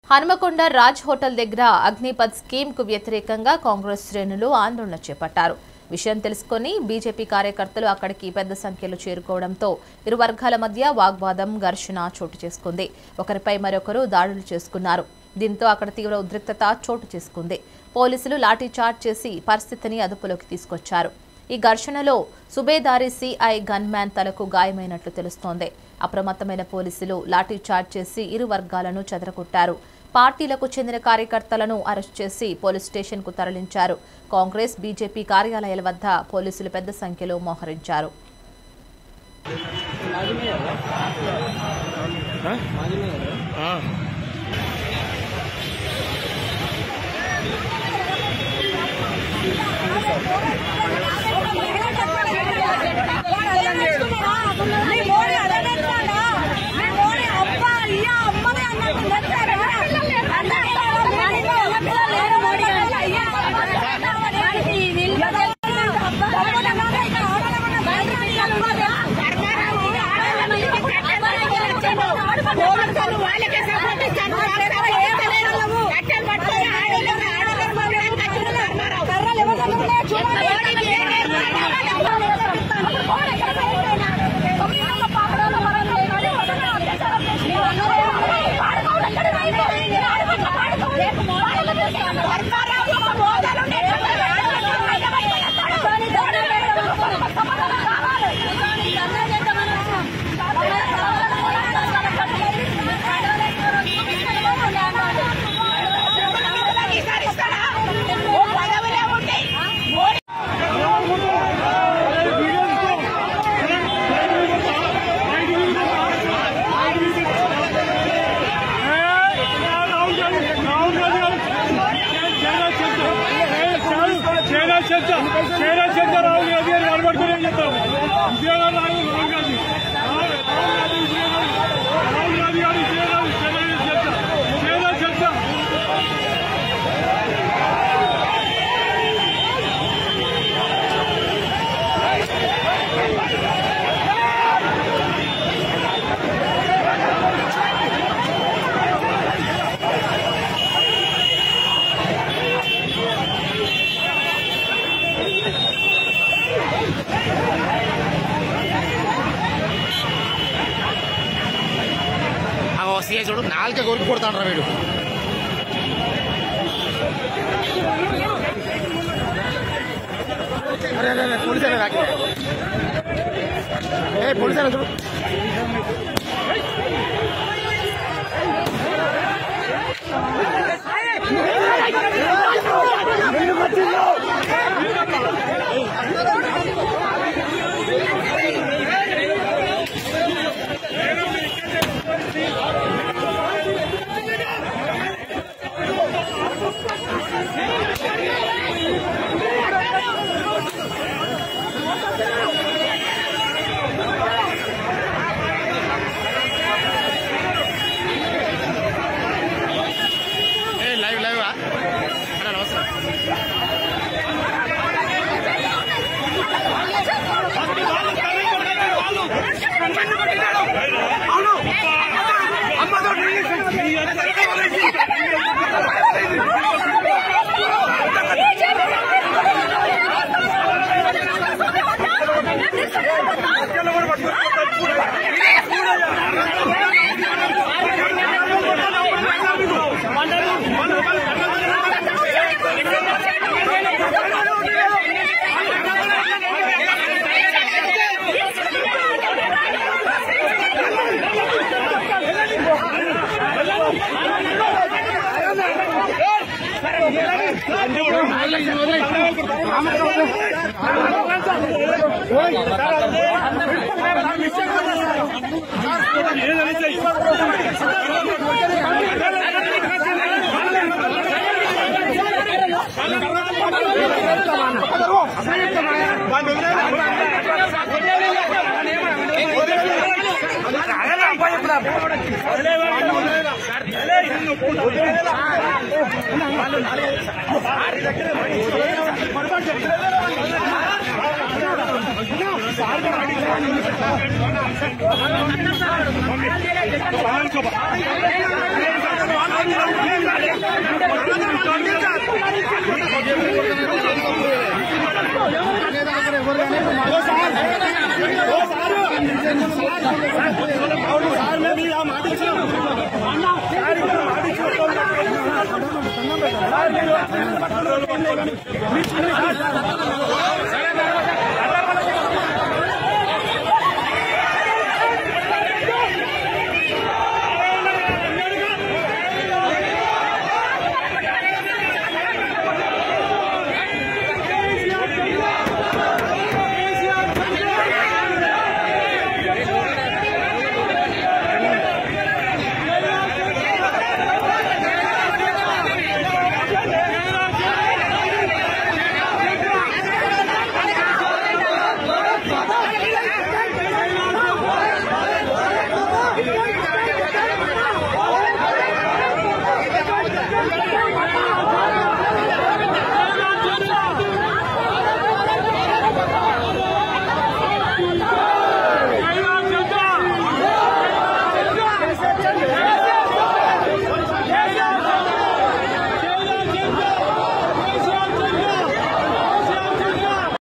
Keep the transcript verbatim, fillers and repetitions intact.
Hanumakonda Raj hotel దగ్గర Agnipath scheme కు వ్యతిరేకంగా కాంగ్రెస్ శ్రేణులు ఆందోళన చేపట్టారు. విషయం తెలుసుకుని బీజేపీ కార్యకర్తలు అక్కడికి పెద్ద సంఖ్యలో చేరుకోవడంతో ఇరు వర్గాల మధ్య వాగ్వాదం, ఘర్షణ చోటు చేసుకుంది. ఒకరిపై మరొకరు దాడులు చేసుకున్నారు. దీంతో అక్కడ తీవ్ర ఉద్రిక్తత చోటు చేసుకుంది. పోలీసులు లాఠీ చార్జ్ చేసి పరిస్థితిని అదుపులోకి తీసుకొచ్చారు. ఈ ఘర్షణలో సుబేదారి సిఐ గన్మ్యాన్ తలకు గాయమైనట్లు తెలుస్తోంది. అప్రమత్తమైన పోలీసులు లాఠీ చార్జ్ చేసి ఇరు వర్గాలను చెదరగొట్టారు. పార్టీలకు చెందిన కార్యకర్తలను అరెస్ట్ చేసి పోలీస్ స్టేషన్ కు తరలించారు. కాంగ్రెస్, బీజేపీ కార్యాలయాల వద్ద పోలీసులు పెద్ద సంఖ్యలో మోహరించారు. చూడు నాలుక కొరికి కొడతాడు రా వీడు. పోలీసు ఏ పోలీసు చూడు. Saar sir